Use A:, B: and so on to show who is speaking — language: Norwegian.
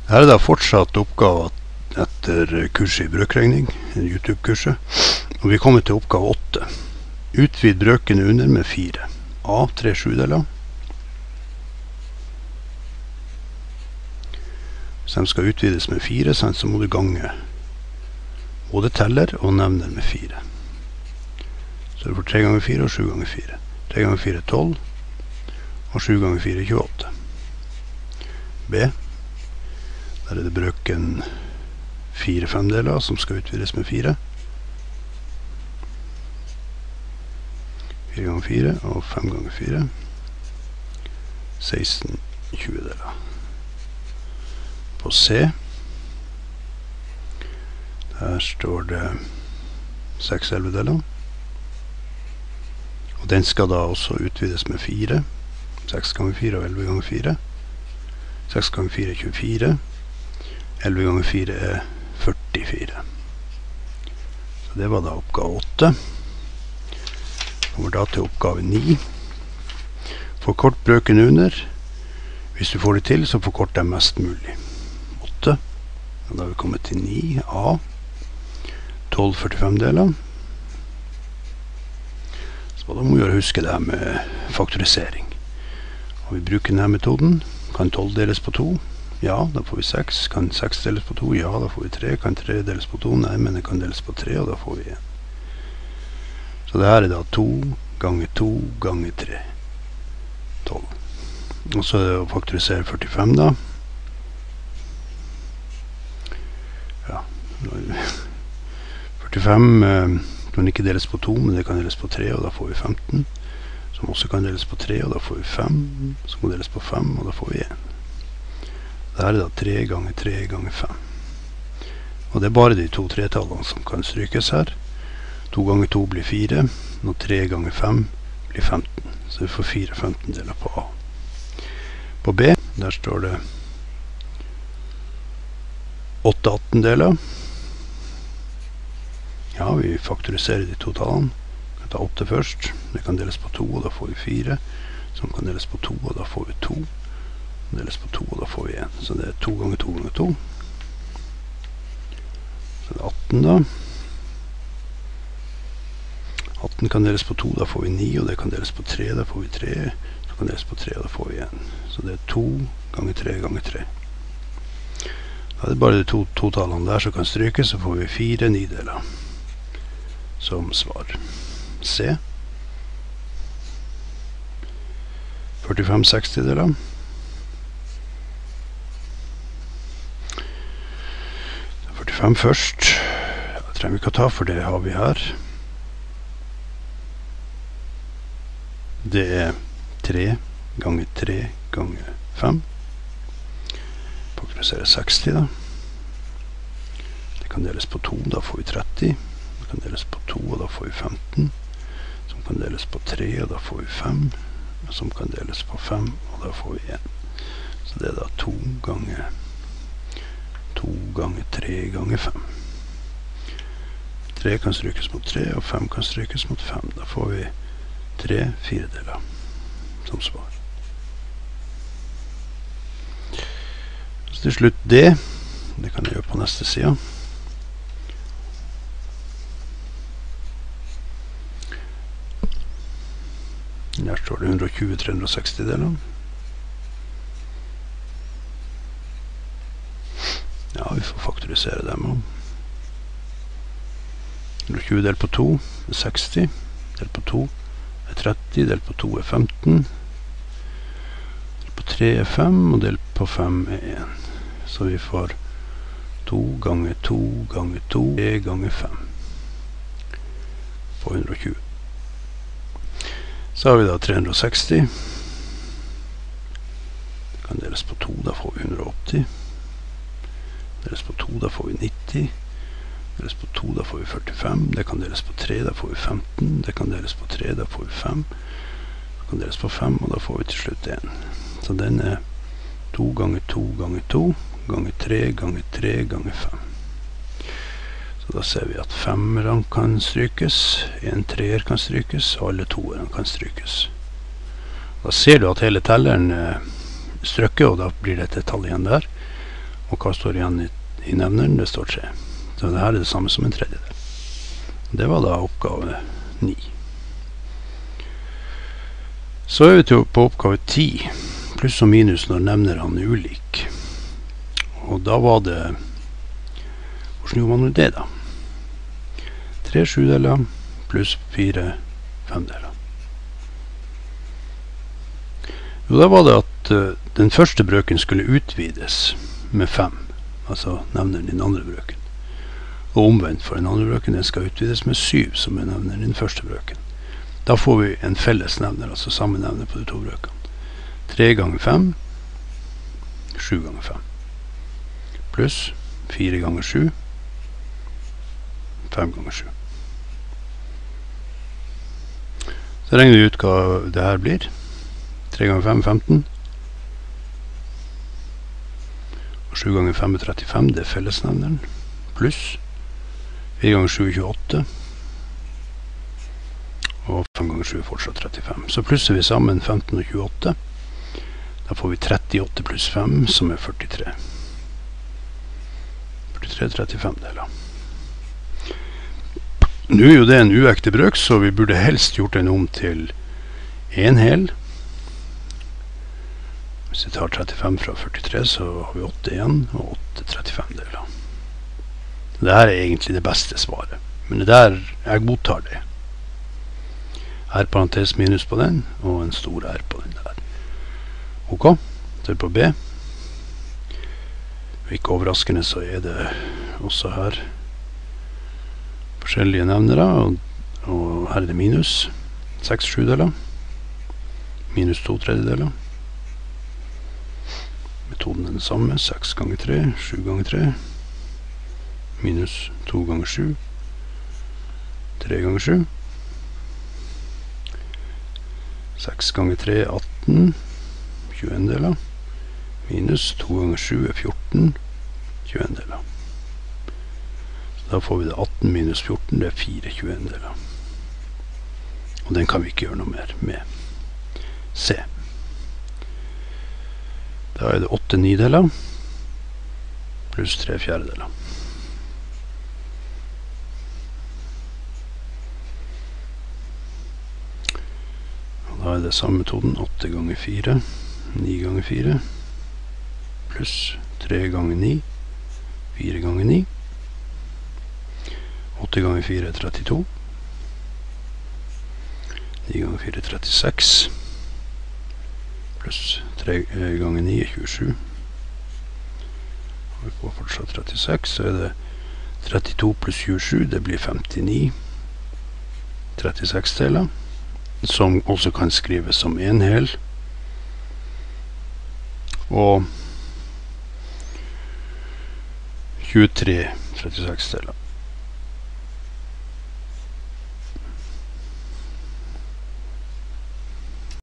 A: Her da fortsatt oppgave etter kurset i brøkregning, YouTube-kurset, og vi kommer til oppgave 8. Utvid brøkene under med 4. A, 3 sjudeler. Hvis de skal utvides med 4, så må du gange både teller og nevner med 4. Så du får 3 ganger 4 og 7 ganger 4. 3 ganger 4 er 12, og 7 ganger 4 er 28. B, der er det brøken 4 femdeler som skal utvides med 4. 4 ganger 4 og 5 ganger 4. 16 20-deler. På C, der står det 6 11-deler. Og den skal da også utvides med 4. 6 ganger 4 og 11 ganger 4. 6 ganger 4 er 24. 11 ganger 4 er 44. Så det var da oppgave 8. Kommer da til oppgave 9. Forkort brøken under. Hvis du får det til, så forkort dem mest mulig. 8. Og da har vi kommet til 9. A. 12 45-deler. Så da må vi huske det her med faktorisering. Og vi bruker denne metoden. Kan 12 deles på 2? Ja, da får vi 6. Kan 6 deles på 2? Ja, da får vi 3. Kan 3 deles på 2? Nei, men det kan deles på 3, og da får vi 1. Så det her er da 2 ganger 2 ganger 3. 12. Og så er det å faktorisere 45 da. Ja. 45 kan ikke deles på 2, men det kan deles på 3, og da får vi 15. Som også kan deles på 3, og da får vi 5. Som kan deles på 5, og da får vi 1. Det her er da 3 ganger 3 ganger 5. Og det er bare de to tretallene som kan strykes her. 2 ganger 2 blir 4, og 3 ganger 5 blir 15. Så vi får 4 15-deler på A. På B, der står det 8 18-deler. Ja, vi faktoriserer de to tallene. Vi kan ta 8 først. Det kan deles på 2, og da får vi 4. Som kan deles på 2, og da får vi 2. Deles på 2, og da får vi 1. Så det er 2 ganger 2 ganger 2. Så det er 18 da. 18 kan deles på 2, da får vi 9, og det kan deles på 3, da får vi 3. Så kan deles på 3, og da får vi 1. Så det er 2 ganger 3 ganger 3. Da er det bare de to tallene der som kan strykes, så får vi 4 9-deler som svar. C. 45 60-deler. Først. Det trenger vi ikke å ta, for det har vi her. Det er 3 ganger 3 ganger 5. Faktorisere 60 da. Det kan deles på 2, da får vi 30. Det kan deles på 2, og da får vi 15. Som kan deles på 3, og da får vi 5. Som kan deles på 5, og da får vi 1. Så det er da 2 ganger 3 ganger 5. 3 kan strykes mot 3, og 5 kan strykes mot 5. Da får vi 3 4-deler som svar. Så til slutt D. Det kan jeg gjøre på neste side. Der står det 120 360-deler. Ja, vi får faktorisere dem også. 120 delt på 2 er 60. Delt på 2 er 30. Delt på 2 er 15. Delt på 3 er 5. Og delt på 5 er 1. Så vi får 2 ganger 2 ganger 2 3 ganger 5 på 120. Så har vi da 360. Det kan deles på 2, da får vi 180. Deles på 2, da får vi 90. Deles på 2, da får vi 45. Det kan deles på 3, da får vi 15. Det kan deles på 3, da får vi 5. Det kan deles på 5, og da får vi til slutt 1. Så den er 2 ganger 2 ganger 2 ganger 3 ganger 3 ganger 5. Så da ser vi at 5-erne kan strykes, en 3-er kan strykes, og alle 2-erne kan strykes. Da ser du at hele telleren strøkker, og da blir det et tall igjen der. Og hva står igjen i nevneren? Det står 3. Så det her er det samme som en tredjedel. Det var da oppgave 9. Så er vi på oppgave 10. Pluss og minus når nevnerne er ulik. Og da var det... Hvordan gjorde man det da? 3 sjudeler pluss 4 femdeler. Jo, da var det at den første brøken skulle utvides med 5, altså nevneren i den andre brøken. Og omvendt for den andre brøken, den skal utvides med 7, som er nevneren i den første brøken. Da får vi en felles nevner, altså samme nevner på de to brøkene. 3 ganger 5, 7 ganger 5. Pluss 4 ganger 7, 5 ganger 7. Så regner vi ut hva det her blir. 3 ganger 5 er 15. Og 7 ganger 5 er 35, det er fellesnevneren. Pluss 4 ganger 7 er 28. Og 5 ganger 7 er fortsatt 35. Så plusser vi sammen 15 og 28. Da får vi 38 pluss 5, som er 43. 43-35 deler. Nå er jo det en uekte brøk, så vi burde helst gjort den om til en hel. Hvis vi tar 35 fra 43, så har vi 8 igjen, og 8-35 deler. Dette er egentlig det beste svaret. Men det der, jeg godtar det. R parentes minus på den, og en stor R på den der. Ok, så er det på B. Ikke overraskende så er det også her forskjellige nevnere, og her er det minus 6 sjudeler, minus 2 tredjedeler. Metoden er den samme, 6 ganger 3, 7 ganger 3, minus 2 ganger 7, 3 ganger 7, 6 ganger 3 er 18, 21 deler, minus 2 ganger 7 er 14, 21 deler. Så da får vi det 18 minus 14, det er 4 21 deler. Og den kan vi ikke gjøre noe mer med. C. Da er det 8 nideler, pluss 3 fjerdedeler. Og da er det samme metoden, 8 ganger 4, 9 ganger 4, pluss 3 ganger 9, 4 ganger 9. 8 ganger 4 er 32. 9 ganger 4 er 36. Pluss 3 ganger 9 er 27. Og vi får fortsatt 36, så er det 32 pluss 27, det blir 59. 36 deler, som også kan skrives som en hel. Og 23 36 deler.